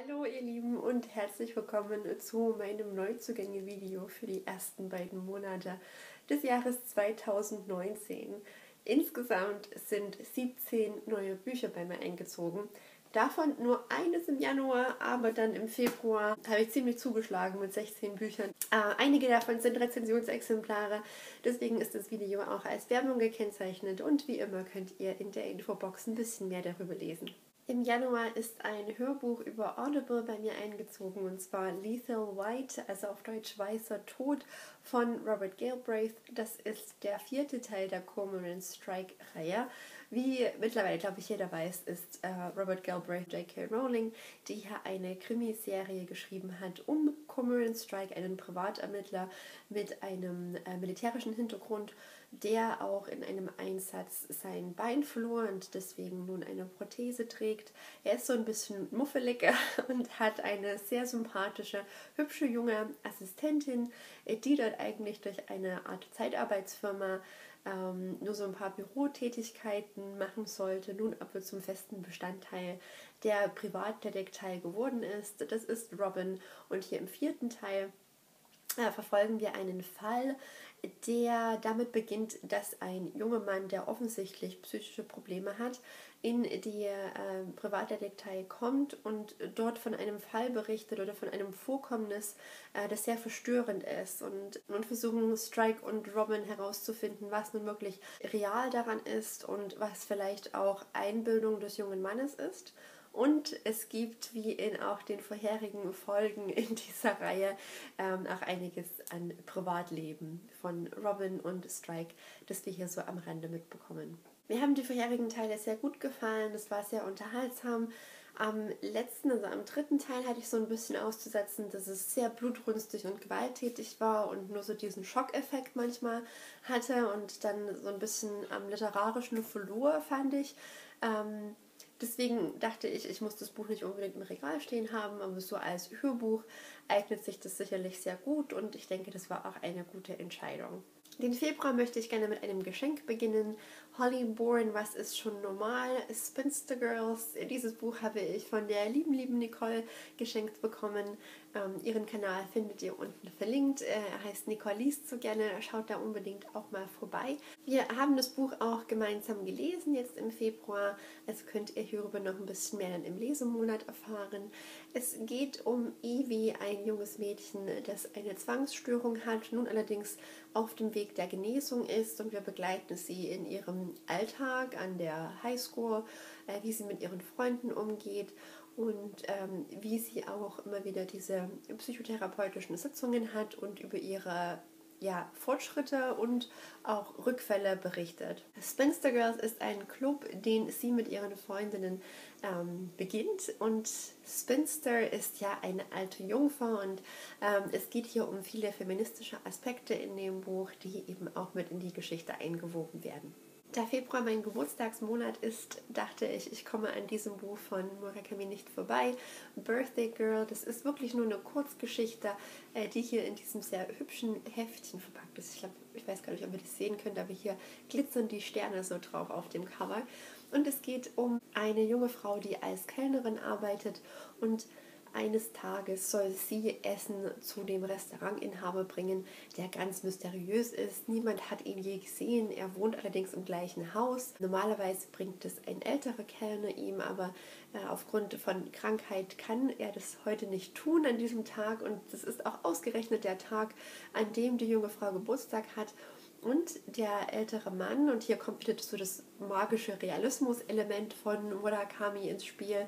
Hallo ihr Lieben und herzlich willkommen zu meinem Neuzugänge-Video für die ersten beiden Monate des Jahres 2019. Insgesamt sind 17 neue Bücher bei mir eingezogen. Davon nur eines im Januar, aber dann im Februar habe ich ziemlich zugeschlagen mit 16 Büchern. Einige davon sind Rezensionsexemplare, deswegen ist das Video auch als Werbung gekennzeichnet und wie immer könnt ihr in der Infobox ein bisschen mehr darüber lesen. Im Januar ist ein Hörbuch über Audible bei mir eingezogen, und zwar Lethal White, also auf Deutsch Weißer Tod, von Robert Galbraith. Das ist der 4. Teil der Cormoran Strike-Reihe. Wie mittlerweile, glaube ich, jeder weiß, ist Robert Galbraith J.K. Rowling, die hier eine Krimiserie geschrieben hat um Cormoran Strike, einen Privatermittler mit einem militärischen Hintergrund, der auch in einem Einsatz sein Bein verlor und deswegen nun eine Prothese trägt. Er ist so ein bisschen muffelig und hat eine sehr sympathische, hübsche junge Assistentin, die dort eigentlich durch eine Art Zeitarbeitsfirma nur so ein paar Bürotätigkeiten machen sollte, nun aber zum festen Bestandteil der Privatdetektei geworden ist. Das ist Robin, und hier im 4. Teil verfolgen wir einen Fall, der damit beginnt, dass ein junger Mann, der offensichtlich psychische Probleme hat, in die Privatdetektei kommt und dort von einem Fall berichtet oder von einem Vorkommnis, das sehr verstörend ist. Und nun versuchen Strike und Robin herauszufinden, was nun wirklich real daran ist und was vielleicht auch Einbildung des jungen Mannes ist. Und es gibt, wie in auch den vorherigen Folgen in dieser Reihe, auch einiges an Privatleben von Robin und Strike, das wir hier so am Rande mitbekommen. Mir haben die vorherigen Teile sehr gut gefallen, es war sehr unterhaltsam. Am letzten, also am 3. Teil, hatte ich so ein bisschen auszusetzen, dass es sehr blutrünstig und gewalttätig war und nur so diesen Schockeffekt manchmal hatte und dann so ein bisschen am literarischen verlor, fand ich. Deswegen dachte ich, ich muss das Buch nicht unbedingt im Regal stehen haben, aber so als Hörbuch eignet sich das sicherlich sehr gut und ich denke, das war auch eine gute Entscheidung. Den Februar möchte ich gerne mit einem Geschenk beginnen. Holly Bourne, was ist schon normal? Spinster Girls. Dieses Buch habe ich von der lieben Nicole geschenkt bekommen. Ihren Kanal findet ihr unten verlinkt. Er heißt Nicole liest so gerne. Schaut da unbedingt auch mal vorbei. Wir haben das Buch auch gemeinsam gelesen jetzt im Februar. Also könnt ihr hierüber noch ein bisschen mehr dann im Lesemonat erfahren. Es geht um Evie, ein junges Mädchen, das eine Zwangsstörung hat, nun allerdings auf dem Weg der Genesung ist, und wir begleiten sie in ihrem Alltag an der Highschool, wie sie mit ihren Freunden umgeht und wie sie auch immer wieder diese psychotherapeutischen Sitzungen hat und über ihre Fortschritte und auch Rückfälle berichtet. Spinster Girls ist ein Club, den sie mit ihren Freundinnen beginnt, und Spinster ist ja eine alte Jungfer und es geht hier um viele feministische Aspekte in dem Buch, die eben auch mit in die Geschichte eingewoben werden. Da Februar mein Geburtstagsmonat ist, dachte ich, ich komme an diesem Buch von Murakami nicht vorbei. Birthday Girl, das ist wirklich nur eine Kurzgeschichte, die hier in diesem sehr hübschen Heftchen verpackt ist. Ich weiß gar nicht, ob ihr das sehen könnt, aber hier glitzern die Sterne so drauf auf dem Cover. Und es geht um eine junge Frau, die als Kellnerin arbeitet, und eines Tages soll sie Essen zu dem Restaurantinhaber bringen, der ganz mysteriös ist. Niemand hat ihn je gesehen. Er wohnt allerdings im gleichen Haus. Normalerweise bringt es ein älterer Kellner ihm, aber aufgrund von Krankheit kann er das heute nicht tun an diesem Tag. Und das ist auch ausgerechnet der Tag, an dem die junge Frau Geburtstag hat. Und der ältere Mann, und hier kommt wieder so das magische Realismus-Element von Murakami ins Spiel,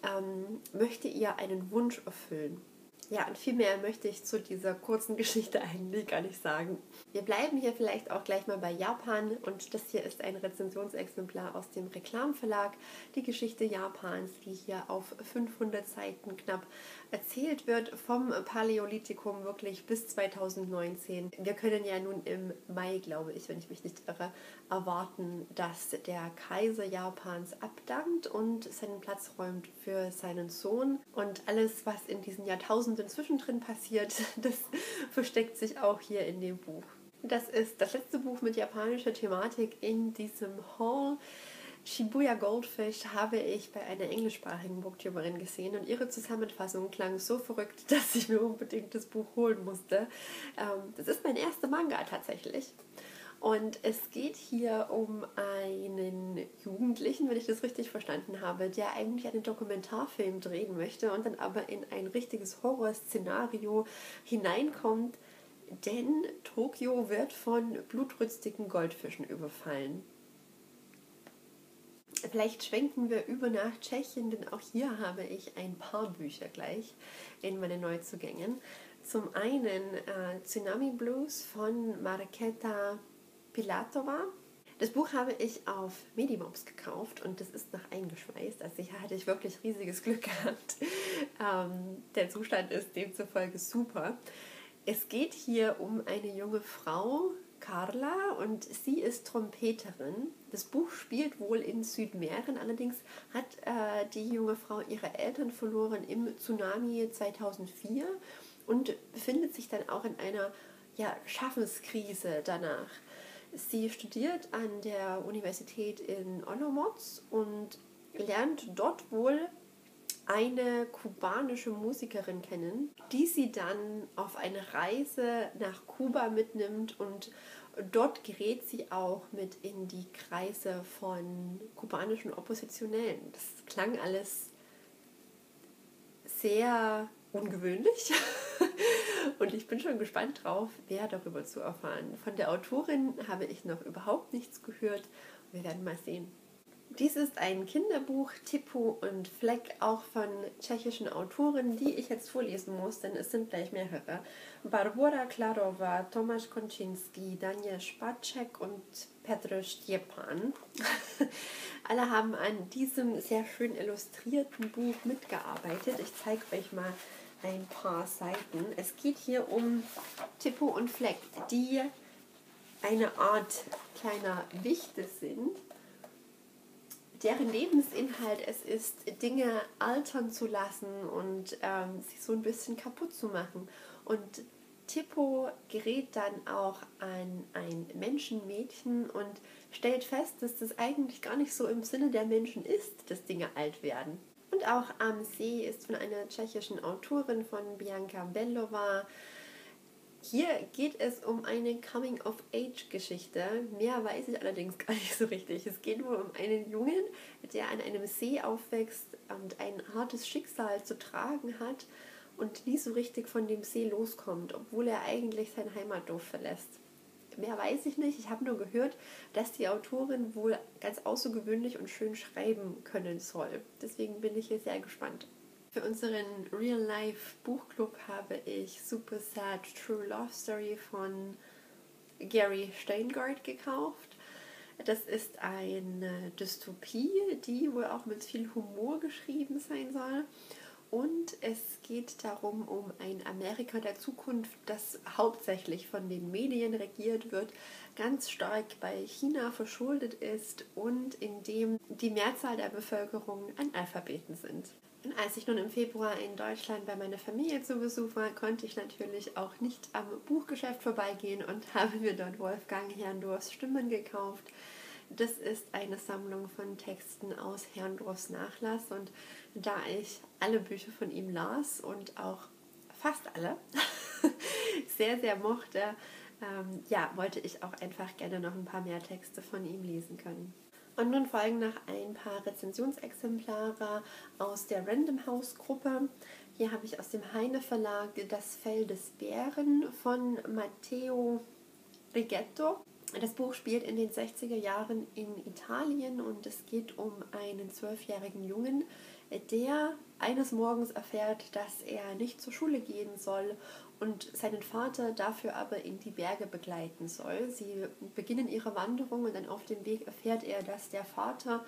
möchte ihr einen Wunsch erfüllen. Ja, und viel mehr möchte ich zu dieser kurzen Geschichte eigentlich gar nicht sagen. Wir bleiben hier vielleicht auch gleich mal bei Japan, und das hier ist ein Rezensionsexemplar aus dem Reklamverlag, die Geschichte Japans, die hier auf 500 Seiten knapp erzählt wird, vom Paläolithikum wirklich bis 2019. Wir können ja nun im Mai, glaube ich, wenn ich mich nicht irre, erwarten, dass der Kaiser Japans abdankt und seinen Platz räumt für seinen Sohn, und alles, was in diesen Jahrtausenden zwischendrin passiert, das versteckt sich auch hier in dem Buch. Das ist das letzte Buch mit japanischer Thematik in diesem Haul. Shibuya Goldfish habe ich bei einer englischsprachigen Booktuberin gesehen und ihre Zusammenfassung klang so verrückt, dass ich mir unbedingt das Buch holen musste. Das ist mein erster Manga tatsächlich. Und es geht hier um einen Jugendlichen, wenn ich das richtig verstanden habe, der eigentlich einen Dokumentarfilm drehen möchte und dann aber in ein richtiges Horrorszenario hineinkommt, denn Tokio wird von blutrünstigen Goldfischen überfallen. Vielleicht schwenken wir über nach Tschechien, denn auch hier habe ich ein paar Bücher gleich in meinen Neuzugängen. Zum einen Tsunami Blues von Markéta Pilatova. Das Buch habe ich auf Medimobs gekauft und das ist noch eingeschweißt. Also hier hatte ich wirklich riesiges Glück gehabt. Der Zustand ist demzufolge super. Es geht hier um eine junge Frau, Carla, und sie ist Trompeterin. Das Buch spielt wohl in Südmähren, allerdings hat die junge Frau ihre Eltern verloren im Tsunami 2004 und befindet sich dann auch in einer Schaffenskrise danach. Sie studiert an der Universität in Olomouc und lernt dort wohl eine kubanische Musikerin kennen, die sie dann auf eine Reise nach Kuba mitnimmt und dort gerät sie auch mit in die Kreise von kubanischen Oppositionellen. Das klang alles sehr ungewöhnlich und ich bin schon gespannt drauf, mehr darüber zu erfahren. Von der Autorin habe ich noch überhaupt nichts gehört. Wir werden mal sehen. Dies ist ein Kinderbuch, Typo und Fleck, auch von tschechischen Autoren, die ich jetzt vorlesen muss, denn es sind gleich mehrere. Barbora Klarova, Tomáš Končinský, Daniel Spacek und Petr Stjepan. Alle haben an diesem sehr schön illustrierten Buch mitgearbeitet. Ich zeige euch mal ein paar Seiten. Es geht hier um Typo und Fleck, die eine Art kleiner Wichte sind, deren Lebensinhalt es ist, Dinge altern zu lassen und sie so ein bisschen kaputt zu machen. Und Typo gerät dann auch an ein Menschenmädchen und stellt fest, dass das eigentlich gar nicht so im Sinne der Menschen ist, dass Dinge alt werden. Und auch Am See ist von einer tschechischen Autorin, von Bianca Belova. Hier geht es um eine Coming-of-Age-Geschichte. Mehr weiß ich allerdings gar nicht so richtig. Es geht wohl um einen Jungen, der an einem See aufwächst und ein hartes Schicksal zu tragen hat und nie so richtig von dem See loskommt, obwohl er eigentlich sein Heimatdorf verlässt. Mehr weiß ich nicht. Ich habe nur gehört, dass die Autorin wohl ganz außergewöhnlich und schön schreiben können soll. Deswegen bin ich hier sehr gespannt. Für unseren Real-Life-Buchclub habe ich Super Sad True Love Story von Gary Steingart gekauft. Das ist eine Dystopie, die wohl auch mit viel Humor geschrieben sein soll. Und es geht darum, um ein Amerika der Zukunft, das hauptsächlich von den Medien regiert wird, ganz stark bei China verschuldet ist und in dem die Mehrzahl der Bevölkerung Analphabeten sind. Und als ich nun im Februar in Deutschland bei meiner Familie zu Besuch war, konnte ich natürlich auch nicht am Buchgeschäft vorbeigehen und habe mir dort Wolfgang Herrndorfs Stimmen gekauft. Das ist eine Sammlung von Texten aus Herrndorfs Nachlass und da ich alle Bücher von ihm las und auch fast alle sehr, sehr mochte, wollte ich auch einfach gerne noch ein paar mehr Texte von ihm lesen können. Und nun folgen noch ein paar Rezensionsexemplare aus der Random House Gruppe. Hier habe ich aus dem Heine Verlag Das Fell des Bären von Matteo Righetto. Das Buch spielt in den 60er Jahren in Italien und es geht um einen 12-jährigen Jungen, der eines Morgens erfährt, dass er nicht zur Schule gehen soll und seinen Vater dafür aber in die Berge begleiten soll. Sie beginnen ihre Wanderung und dann auf dem Weg erfährt er, dass der Vater,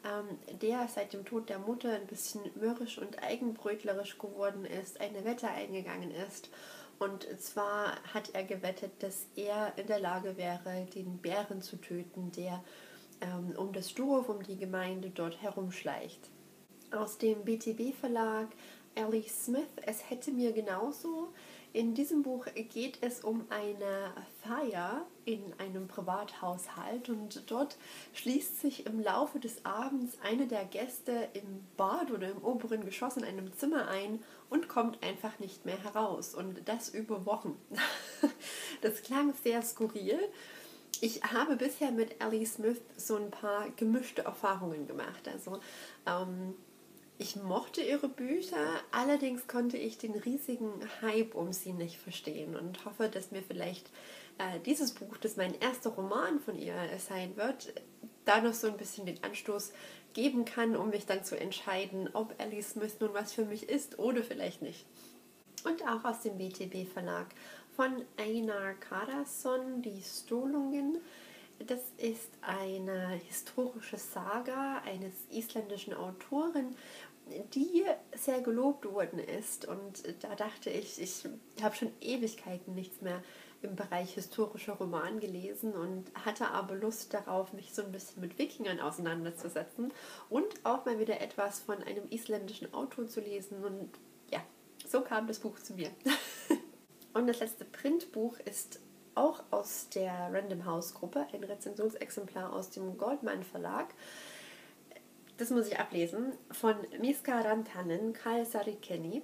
der seit dem Tod der Mutter ein bisschen mürrisch und eigenbrötlerisch geworden ist, eine Wette eingegangen ist. Und zwar hat er gewettet, dass er in der Lage wäre, den Bären zu töten, der um das Dorf, um die Gemeinde dort herumschleicht. Aus dem BTB Verlag Ellie Smith, Es hätte mir genauso. In diesem Buch geht es um eine Feier in einem Privathaushalt und dort schließt sich im Laufe des Abends eine der Gäste im Bad oder im oberen Geschoss in einem Zimmer ein und kommt einfach nicht mehr heraus und das über Wochen. Das klang sehr skurril. Ich habe bisher mit Ellie Smith so ein paar gemischte Erfahrungen gemacht. Also ich mochte ihre Bücher, allerdings konnte ich den riesigen Hype um sie nicht verstehen und hoffe, dass mir vielleicht dieses Buch, das mein erster Roman von ihr sein wird, da noch so ein bisschen den Anstoß geben kann, um mich dann zu entscheiden, ob Ellie Smith nun was für mich ist oder vielleicht nicht. Und auch aus dem BTB-Verlag von Einar Karason, Die Stolungen. Das ist eine historische Saga eines isländischen Autoren, die sehr gelobt worden ist. Und da dachte ich habe schon Ewigkeiten nichts mehr im Bereich historischer Roman gelesen und hatte aber Lust darauf, mich so ein bisschen mit Wikingern auseinanderzusetzen und auch mal wieder etwas von einem isländischen Autor zu lesen. Und ja, so kam das Buch zu mir. Und das letzte Printbuch ist auch aus der Random House Gruppe, ein Rezensionsexemplar aus dem Goldman Verlag. Das muss ich ablesen, von Miska Rantanen, Kalsarikeni.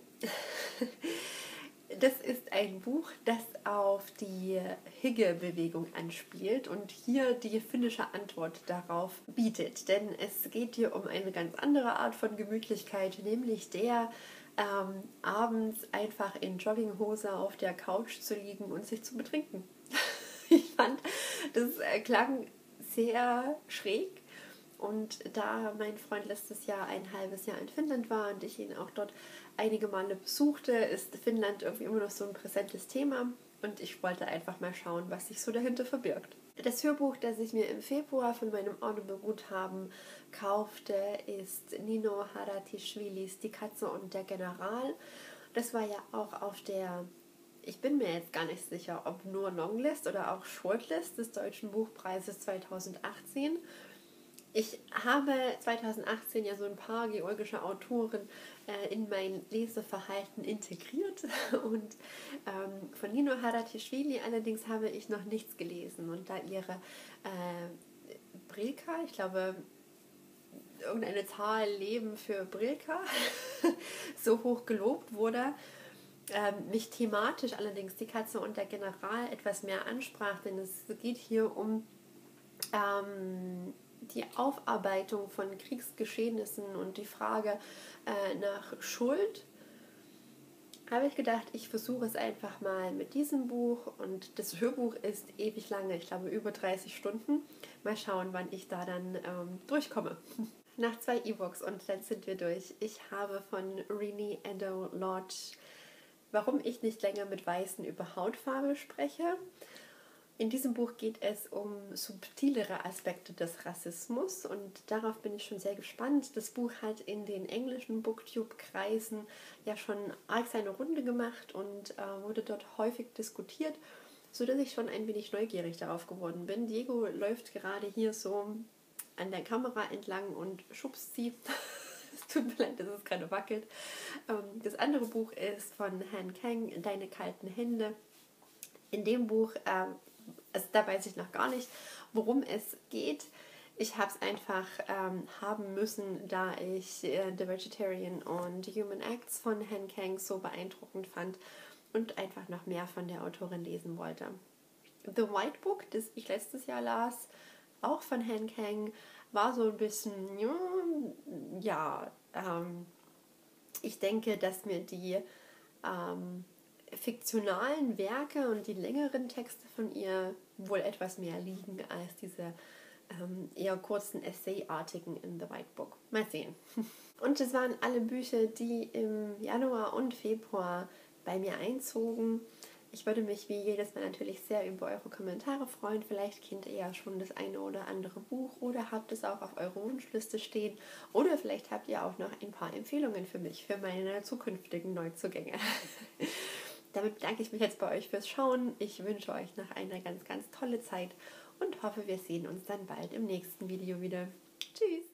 Das ist ein Buch, das auf die Hygge-Bewegung anspielt und hier die finnische Antwort darauf bietet. Denn es geht hier um eine ganz andere Art von Gemütlichkeit, nämlich der abends einfach in Jogginghose auf der Couch zu liegen und sich zu betrinken. Ich fand, das klang sehr schräg. Und da mein Freund letztes Jahr ein halbes Jahr in Finnland war und ich ihn auch dort einige Male besuchte, ist Finnland irgendwie immer noch so ein präsentes Thema. Und ich wollte einfach mal schauen, was sich so dahinter verbirgt. Das Hörbuch, das ich mir im Februar von meinem Audible-Guthaben kaufte, ist Nino Haratischvilis Die Katze und der General. Das war ja auch auf der, ich bin mir jetzt gar nicht sicher, ob nur Longlist oder auch Shortlist des Deutschen Buchpreises 2018. Ich habe 2018 ja so ein paar georgische Autoren in mein Leseverhalten integriert und von Nino Haratischvili allerdings habe ich noch nichts gelesen und da ihre Brilka, ich glaube irgendeine Zahl Leben für Brilka so hoch gelobt wurde, mich thematisch allerdings Die Katze und der General etwas mehr ansprach, denn es geht hier um die Aufarbeitung von Kriegsgeschehnissen und die Frage nach Schuld, habe ich gedacht, ich versuche es einfach mal mit diesem Buch und das Hörbuch ist ewig lange, ich glaube über 30 Stunden. Mal schauen, wann ich da dann durchkomme. Nach 2 E-Books und dann sind wir durch. Ich habe von Renee Edo Lodge Warum ich nicht länger mit Weißen über Hautfarbe spreche. In diesem Buch geht es um subtilere Aspekte des Rassismus und darauf bin ich schon sehr gespannt. Das Buch hat in den englischen Booktube-Kreisen ja schon arg seine Runde gemacht und wurde dort häufig diskutiert, sodass ich schon ein wenig neugierig darauf geworden bin. Diego läuft gerade hier so an der Kamera entlang und schubst sie. Es tut mir leid, dass es gerade wackelt. Das andere Buch ist von Han Kang, Deine kalten Hände. In dem Buch, also da weiß ich noch gar nicht, worum es geht. Ich habe es einfach haben müssen, da ich The Vegetarian und Human Acts von Han Kang so beeindruckend fand und einfach noch mehr von der Autorin lesen wollte. The White Book, das ich letztes Jahr las, auch von Han Kang, war so ein bisschen, ich denke, dass mir die fiktionalen Werke und die längeren Texte von ihr wohl etwas mehr liegen als diese eher kurzen Essay-artigen in The White Book. Mal sehen. Und das waren alle Bücher, die im Januar und Februar bei mir einzogen. Ich würde mich wie jedes Mal natürlich sehr über eure Kommentare freuen. Vielleicht kennt ihr ja schon das eine oder andere Buch oder habt es auch auf eurer Wunschliste stehen. Oder vielleicht habt ihr auch noch ein paar Empfehlungen für mich, für meine zukünftigen Neuzugänge. Damit bedanke ich mich jetzt bei euch fürs Schauen. Ich wünsche euch noch eine ganz, ganz tolle Zeit und hoffe, wir sehen uns dann bald im nächsten Video wieder. Tschüss!